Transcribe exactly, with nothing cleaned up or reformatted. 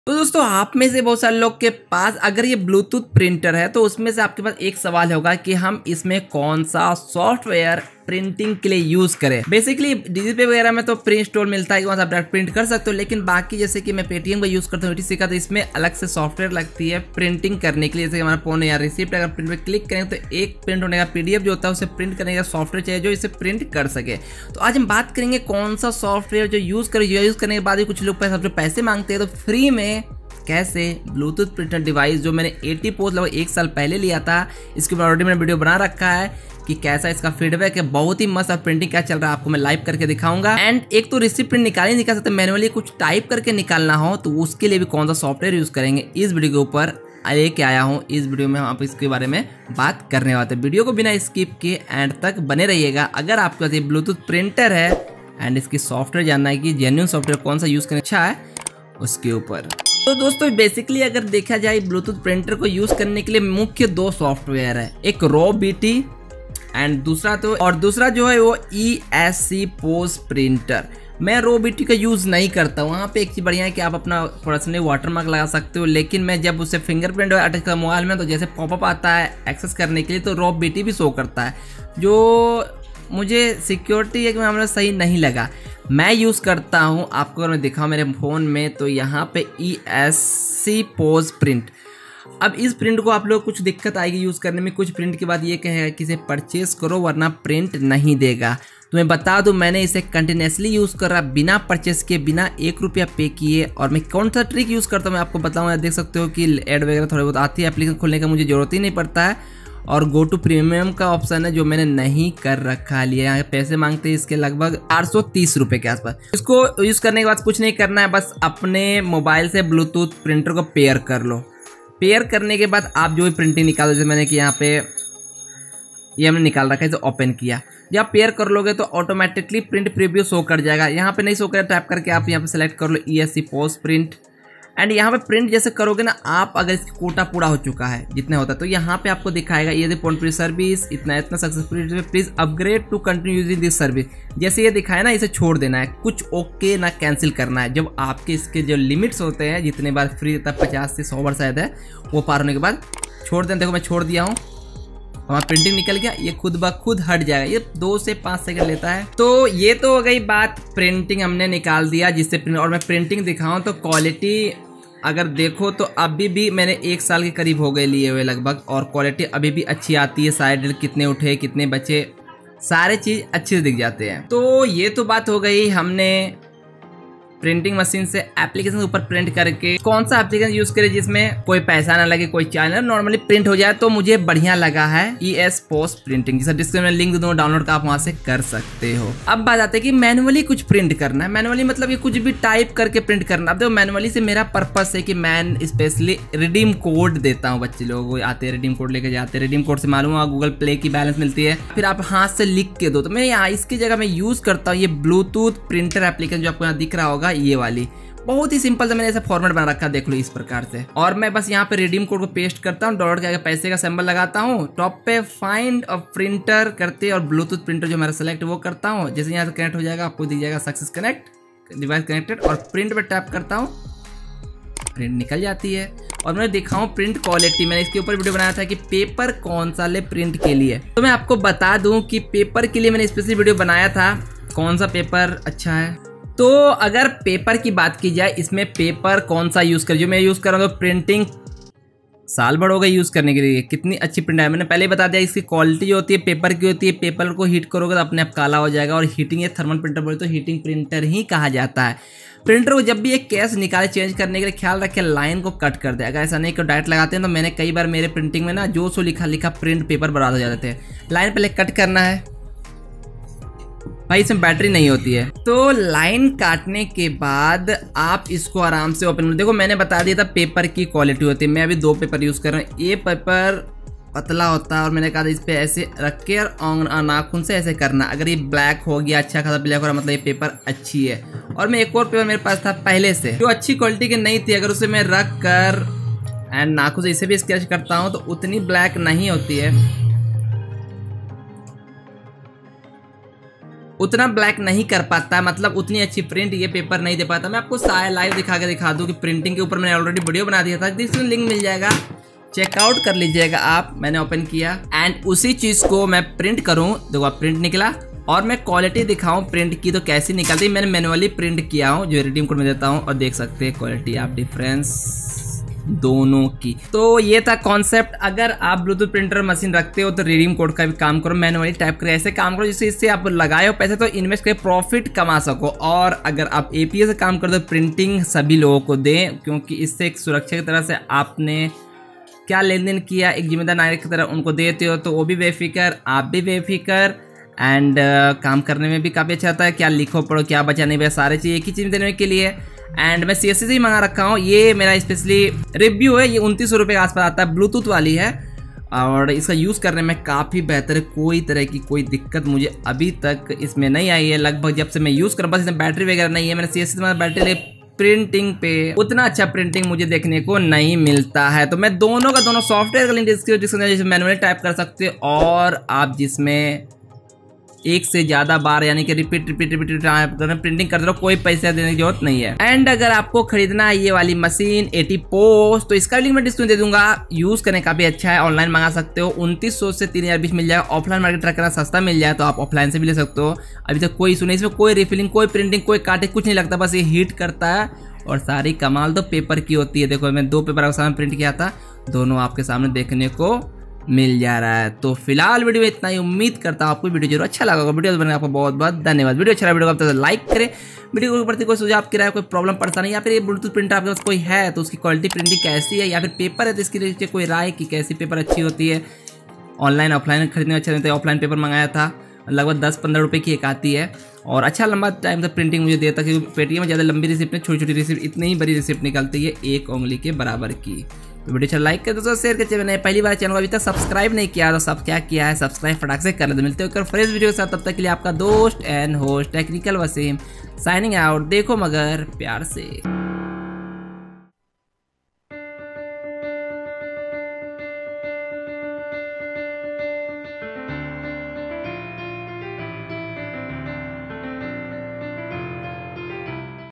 तो दोस्तों आप में से बहुत सारे लोग के पास अगर ये ब्लूटूथ प्रिंटर है तो उसमें से आपके पास एक सवाल होगा कि हम इसमें कौन सा सॉफ्टवेयर प्रिंटिंग के लिए यूज करें। बेसिकली डिजिपे वगैरह में तो प्रिंट स्टोर मिलता है कि वहाँ से आप डायरेक्ट प्रिंट कर सकते हो, लेकिन बाकी जैसे कि मैं पेटीएम का यूज करता हूँ टीसी का, तो इसमें अलग से सॉफ्टवेयर लगती है प्रिंटिंग करने के लिए। जैसे हमारा फोन या रिसिप्ट अगर प्रिंट पे क्लिक करें तो एक प्रिंट होने का पीडीएफ जो होता है उसे प्रिंट करने का सॉफ्टवेयर चाहिए जो इसे प्रिंट कर सके। तो आज हम बात करेंगे कौन सा सॉफ्टवेयर जो यूज करें, यूज करने के बाद ही कुछ लोग सबसे पैसे मांगते हैं, तो फ्री में कैसे ब्लूटूथ प्रिंटर डिवाइस जो मैंने एटी पोस्ट लगभग एक साल पहले लिया था, इसके ऊपर ऑलरेडी मैंने वीडियो बना रखा है कि कैसा इसका फीडबैक है। बहुत ही मस्त प्रिंटिंग क्या चल रहा है आपको मैं लाइव करके दिखाऊंगा। एंड एक तो रिसिप्ट प्रिंट निकाल ही निकाल सकते, मैनुअली कुछ टाइप करके निकालना हो तो उसके लिए भी कौन सा सॉफ्टवेयर यूज करेंगे इस वीडियो के ऊपर लेके आया हूँ। इस वीडियो में हम आप इसके बारे में बात करने वाले हैं। वीडियो को बिना स्किप किए एंड तक बने रहिएगा। अगर आपके पास ये ब्लूटूथ प्रिंटर है एंड इसकी सॉफ्टवेयर जानना है कि जेन्युइन सॉफ्टवेयर कौन सा यूज करना अच्छा है उसके ऊपर। तो दोस्तों बेसिकली अगर देखा जाए ब्लूटूथ प्रिंटर को यूज करने के लिए मुख्य दो सॉफ्टवेयर है, एक रो बीटी एंड दूसरा तो और दूसरा जो है वो E S C post printer. मैं रो बीटी का यूज नहीं करता हूँ। वहाँ पे एक चीज बढ़िया है कि आप अपना पर्सनली वाटरमार्क लगा सकते हो, लेकिन मैं जब उसे फिंगरप्रिंट अटैच कर मोबाइल में तो जैसे पॉपअप आता है एक्सेस करने के लिए तो रो बीटी भी शो करता है, जो मुझे सिक्योरिटी एक मामला सही नहीं लगा। मैं यूज़ करता हूँ, आपको अगर मैं दिखाऊँ मेरे फ़ोन में तो यहाँ पे E S C POS print. अब इस प्रिंट को आप लोग कुछ दिक्कत आएगी यूज़ करने में, कुछ प्रिंट के बाद ये कहेगा कि इसे परचेस करो वरना प्रिंट नहीं देगा। तो मैं बता दूं मैंने इसे कंटिन्यूसली यूज़ कर रहा बिना परचेस के, बिना एक रुपया पे किए। और मैं कौन सा ट्रिक यूज़ करता हूँ मैं आपको बताऊँगा। देख सकते हो कि एड वगैरह थोड़े बहुत आती है, एप्लीकेशन खोलने का मुझे ज़रूरत ही नहीं पड़ता है। और गो टू प्रीमियम का ऑप्शन है जो मैंने नहीं कर रखा लिया। यहाँ पैसे मांगते हैं इसके लगभग आठ सौ तीस रुपए के आसपास। इसको यूज करने के बाद कुछ नहीं करना है, बस अपने मोबाइल से ब्लूटूथ प्रिंटर को पेयर कर लो। पेयर करने के बाद आप जो भी प्रिंटिंग निकालो, जैसे मैंने कि यहाँ पे ये हमने निकाल रखा है, तो ओपन किया। जब पेयर कर लोगे तो ऑटोमेटिकली प्रिंट प्रीव्यू शो कर जाएगा। यहाँ पे नहीं शो कर, टैप करके आप यहाँ पे सेलेक्ट कर लो E S C post print and यहाँ पे प्रिंट जैसे करोगे ना आप, अगर इसकी कोटा पूरा हो चुका है जितना होता है तो यहाँ पे आपको दिखाएगा ये फोन प्री सर्विस इतना इतना successful, please upgrade to continue using this service. जैसे ये दिखाया ना इसे छोड़ देना है, कुछ ओके ना कैंसिल करना है। जब आपके इसके जो लिमिट्स होते हैं जितने बार फ्री देता है पचास से सौ बार शायद है, वो पार होने के बाद छोड़ देना। देखो मैं छोड़ दिया हूँ, हमारा प्रिंटिंग निकल गया, ये खुद ब खुद हट जाएगा। ये दो से पाँच सेकंड लेता है। तो ये तो हो गई बात, प्रिंटिंग हमने निकाल दिया जिससे प्रिंट। और मैं प्रिंटिंग दिखाऊँ तो क्वालिटी अगर देखो तो अभी भी मैंने एक साल के करीब हो गए लिए हुए लगभग, और क्वालिटी अभी भी अच्छी आती है। साइड कितने उठे कितने बचे सारे चीज़ अच्छे से दिख जाते हैं। तो ये तो बात हो गई हमने प्रिंटिंग मशीन से एप्लीकेशन के ऊपर प्रिंट करके। कौन सा एप्लीकेशन यूज करें जिसमें कोई पैसा ना लगे, कोई चार्ज ना, नॉर्मली प्रिंट हो जाए, तो मुझे बढ़िया लगा है ई एस पोस्ट प्रिंटिंग। जिसका डिस्क्रिप्शन में लिंक दूंगा, डाउनलोड का आप वहां से कर सकते हो। अब बात आती है कि मैनुअली कुछ प्रिंट करना है। मैनुअली मतलब ये कुछ भी टाइप करके प्रिंट करना। अब देखो मैनुअली से मेरा पर्पस है कि मैं स्पेशली रिडीम कोड देता हूँ। बच्चे लोग आते हैं रिडीम कोड लेके जाते हैं, रिडीम कोड से मालूम हुआ गूगल प्ले की बैलेंस मिलती है, फिर आप हाथ से लिख के दो। तो मैं यहाँ इसकी जगह मैं यूज करता हूँ ये ब्लूटूथ प्रिंटर एप्लीकेशन जो आपको यहाँ दिख रहा होगा, ये वाली बहुत ही सिंपल से मैंने ऐसा फॉर्मेट बना रखा, देख लो इस प्रकार से। और मैं बस यहाँ पे रिडीम कोड को पेस्ट करता हूँ, डाउनलोड करके पैसे का सिंबल लगाता हूँ, टॉप पे फाइंड अ प्रिंटर करते और ब्लूटूथ प्रिंटर जो मेरा सेलेक्ट वो करता हूँ। जैसे यहाँ से कनेक्ट हो जाएगा आपको दिख जाएगा सक्सेस कनेक्ट डिवाइस कनेक्टेड, और प्रिंट पे टैप करता हूँ, प्रिंट निकल जाती है। और मैं दिखाऊं प्रिंट क्वालिटी, मैंने इसके ऊपर वीडियो बनाया था कि पेपर कौन सा ले प्रिंट के लिए। तो मैं आपको बता दूं कि पेपर के लिए मैंने स्पेशली वीडियो बनाया था कौन सा पेपर अच्छा है। तो अगर पेपर की बात की जाए, इसमें पेपर कौन सा यूज कर, जो मैं यूज कर रहा हूँ तो प्रिंटिंग साल भर हो गई यूज करने के लिए। कितनी अच्छी प्रिंट है मैंने पहले ही बता दिया। इसकी क्वालिटी जो होती है पेपर की होती है, पेपर को हीट करोगे तो अपने आप काला हो जाएगा। और हीटिंग, ये थर्मल प्रिंटर बोले तो हीटिंग प्रिंटर ही कहा जाता है। प्रिंटर को जब भी एक केस निकाले चेंज करने के लिए ख्याल रखें लाइन को कट कर दे। अगर ऐसा नहीं कि डायरेक्ट लगाते हैं तो मैंने कई बार मेरे प्रिंटिंग में ना जो सो लिखा लिखा प्रिंट पेपर बर्बाद हो जाते थे। लाइन पहले कट करना है भाई, इसमें बैटरी नहीं होती है। तो लाइन काटने के बाद आप इसको आराम से ओपन, देखो मैंने बता दिया था पेपर की क्वालिटी होती है। मैं अभी दो पेपर यूज कर रहा हूँ। ये पेपर पतला होता है और मैंने कहा इस पे ऐसे रख के और नाखून से ऐसे करना। अगर ये ब्लैक हो गया, अच्छा खासा ब्लैक हो रहा, मतलब ये पेपर अच्छी है। और मैं एक और पेपर मेरे पास था पहले से जो अच्छी क्वालिटी की नहीं थी, अगर उसे मैं रख कर एंड नाखून से इसे भी स्केच करता हूँ तो उतनी ब्लैक नहीं होती है, उतना ब्लैक नहीं कर पाता है, मतलब उतनी अच्छी प्रिंट ये पेपर नहीं दे पाता। मैं आपको शायद लाइव दिखा के दिखा दूं कि प्रिंटिंग के ऊपर मैंने ऑलरेडी वीडियो बना दिया था, जिसमें लिंक मिल जाएगा, चेकआउट कर लीजिएगा आप। मैंने ओपन किया एंड उसी चीज को मैं प्रिंट करूं, देखो आप प्रिंट निकला। और मैं क्वालिटी दिखाऊं प्रिंट की तो कैसी निकलती है, मैंने मैनुअली प्रिंट किया हूं, जो रिडीम कोड में देता हूं, और देख सकते हैं क्वालिटी आप डिफरेंस दोनों की। तो ये था कॉन्सेप्ट। अगर आप ब्लूटूथ प्रिंटर मशीन रखते हो तो रिडीम कोड का भी काम करो, मैनुअली टाइप करो, ऐसे काम करो जिससे इससे आप लगाए हो पैसे तो इन्वेस्ट करके प्रॉफिट कमा सको। और अगर आप एपीए से काम करते हो प्रिंटिंग सभी लोगों को दें, क्योंकि इससे एक सुरक्षा की तरह से आपने क्या लेन देन किया एक जिम्मेदार नागरिक की तरह उनको देते हो, तो वो भी बेफिक्र, आप भी बेफिक्र। एंड uh, काम करने में भी काफ़ी अच्छा होता है, क्या लिखो पढ़ो क्या बचा नहीं, सारे चीज़ एक ही चीज़ देने के लिए। एंड मैं सी एस सी से ही मंगा रखा हूँ, ये मेरा स्पेशली रिव्यू है, ये उनतीस सौ रुपये के आसपास आता है, ब्लूटूथ वाली है और इसका यूज़ करने में काफ़ी बेहतर है। कोई तरह की कोई दिक्कत मुझे अभी तक इसमें नहीं आई है, लगभग जब से मैं यूज़ कर, बस इसमें बैटरी वगैरह नहीं है। मैंने सी एस सी से बैटरी ले, प्रिंटिंग पे उतना अच्छा प्रिंटिंग मुझे देखने को नहीं मिलता है। तो मैं दोनों का दोनों सॉफ्टवेयर का लिंक डिस्क्रिप्शन जिसमें मैनुअली टाइप कर सकते हो, और आप जिसमें एक से ज्यादा बार यानी कि रिपीट रिपीट रिपीट प्रिंटिंग करते रहो, कोई पैसा देने की जरूरत नहीं है। एंड अगर आपको खरीदना है ये वाली मशीन एटी पोस्ट तो इसका लिंक मैं डिस्क्रिप्शन दे दूंगा, यूज करने का भी अच्छा है, ऑनलाइन मंगा सकते हो, उनतीस सौ से तीन हजार बीस मिल जाएगा। ऑफलाइन मार्केट ट्रैक करना सस्ता मिल जाए तो आप ऑफलाइन से भी ले सकते हो। अभी तक कोई इशू नहीं, इसमें कोई रिफिलिंग, कोई प्रिंटिंग, कोई काटे, कुछ नहीं लगता, बस ये हीट करता है। और सारी कमाल तो पेपर की होती है। देखो मैं दो पेपर आपके सामने प्रिंट किया था, दोनों आपके सामने देखने को मिल जा रहा है। तो फिलहाल वीडियो में इतना ही, उम्मीद करता हूँ आपको वीडियो जरूर अच्छा लगा होगा। वीडियो बनने आपको बहुत बहुत धन्यवाद। वीडियो अच्छा लगा वीडियो को आप लाइक करें, वीडियो के प्रति कोई सुझाव किराया, कोई प्रॉब्लम परेशानी, या फिर ये ब्लूटूथ प्रिंटर आपके पास कोई है तो उसकी क्वालिटी प्रिंटिंग कैसी है, या फिर पेपर है तो इसकी नीचे कोई राय की कैसी पेपर अच्छी होती है, ऑनलाइन ऑफलाइन खरीदने अच्छा रहता है। ऑफलाइन पेपर मंगाया था, लगभग दस पंद्रह रुपये की एक आती है और अच्छा लंबा टाइम तक प्रिंटिंग मुझे देता, क्योंकि पेटीएम में ज़्यादा लंबी रिसिप्ट नहीं, छोटी छोटी रिसिप्ट, इतनी ही बड़ी रिसिप्ट निकलती है एक उंगली के बराबर की। तो वीडियो अच्छा लाइक कर दोस्तों, शेयर कर, मैंने पहली बार चैनल को अभी तक सब्सक्राइब नहीं किया तो सब क्या किया है सब्सक्राइब फटाक से कर लेते। मिलते हो फ्रेश वीडियो के साथ, तब तक के लिए आपका दोस्त and host technical Wasim signing out. देखो मगर प्यार से।